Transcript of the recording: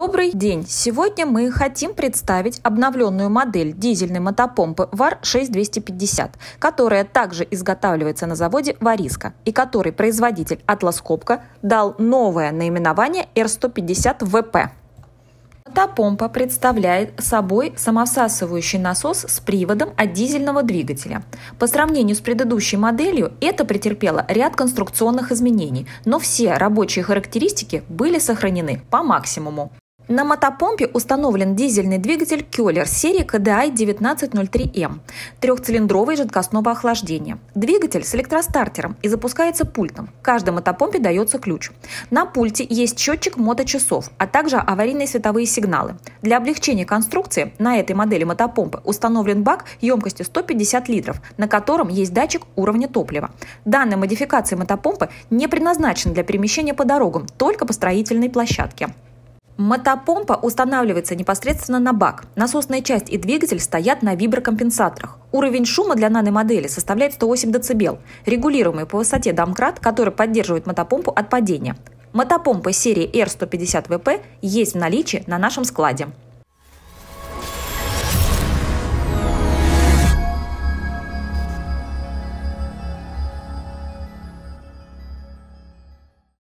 Добрый день! Сегодня мы хотим представить обновленную модель дизельной мотопомпы ВАР-6250, которая также изготавливается на заводе Вариска и которой производитель Atlas Copco дал новое наименование R150VP. Мотопомпа представляет собой самосасывающий насос с приводом от дизельного двигателя. По сравнению с предыдущей моделью, это претерпело ряд конструкционных изменений, но все рабочие характеристики были сохранены по максимуму. На мотопомпе установлен дизельный двигатель Кёлер серии KDI 1903M трехцилиндровой жидкостного охлаждения. Двигатель с электростартером и запускается пультом. Каждой мотопомпе дается ключ. На пульте есть счетчик моточасов, а также аварийные световые сигналы. Для облегчения конструкции на этой модели мотопомпы установлен бак емкостью 150 литров, на котором есть датчик уровня топлива. Данная модификация мотопомпы не предназначена для перемещения по дорогам, только по строительной площадке. Мотопомпа устанавливается непосредственно на бак. Насосная часть и двигатель стоят на виброкомпенсаторах. Уровень шума для наномодели составляет 108 дБ, регулируемый по высоте домкрат, который поддерживает мотопомпу от падения. Мотопомпа серии R150VP есть в наличии на нашем складе.